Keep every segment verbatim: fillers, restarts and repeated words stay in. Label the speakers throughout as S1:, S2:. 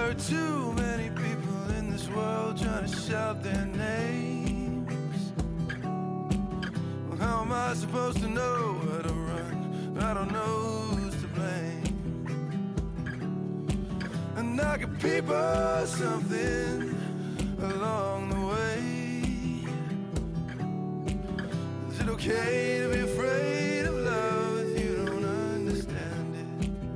S1: are too many people in this world trying to shout their names. Well, how am I supposed to know where to run? I don't know who's to blame. And I give people something along the way. Is it okay to be afraid of love if you don't understand it?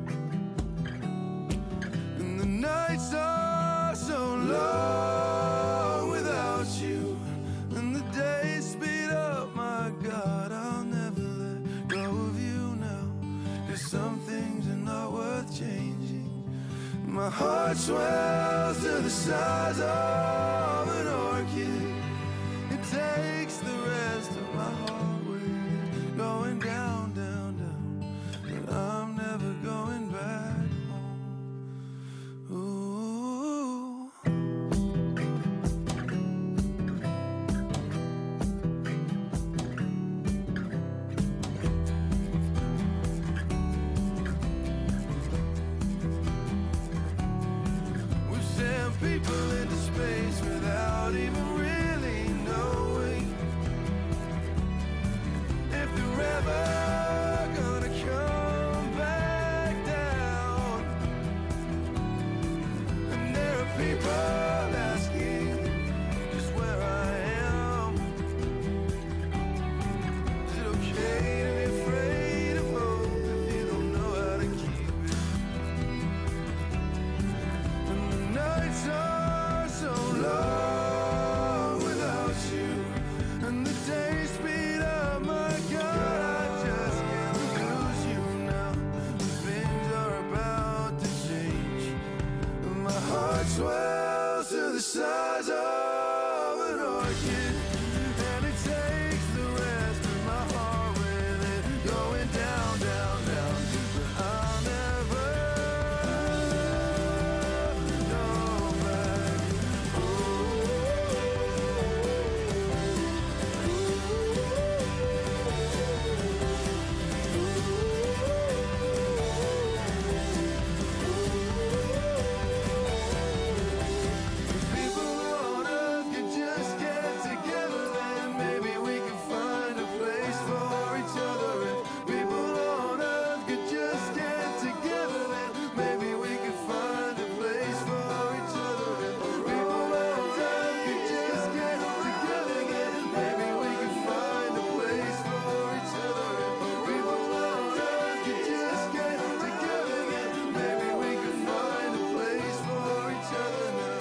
S1: And the nights are so long without you, and the days speed up. My God, I'll never let go of you now, 'cause some things are not worth changing. My heart swells to the size of an orchid. It takes the rest of my heart with it, going down, down, down. But I'm never going back home. Ooh. We've sent people into space without even really knowing if they're ever gonna come back down. And there are people asking just where I am. Is it okay to be afraid of hope if you don't know how to keep it? And the nights are so long without you, and the days speed up. My God, I just can't lose you now. Things are about to change. My heart swells to the size of an orchid, and it takes the rest of my heart with it, going down, down, down. But I'll never go back. If people on earth could just get together, then maybe we could find a place for each other. If people on earth could just get together, then maybe we could find a place for each other. If people on earth could just get together, then maybe we could find a place for each other. If people on earth could just get together, then maybe we could find a place for each other now.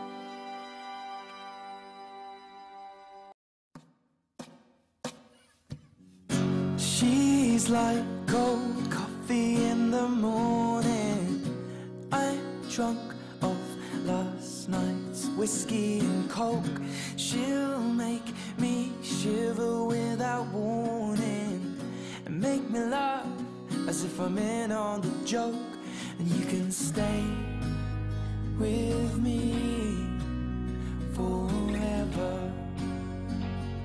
S2: She's like cold coffee in the morning. I'm drunk off last night's whiskey and coke. She'll make me shiver without warning, and make me laugh as if I'm in on the joke. And you can stay with me forever,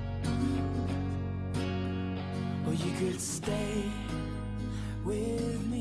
S2: or you could stay with me.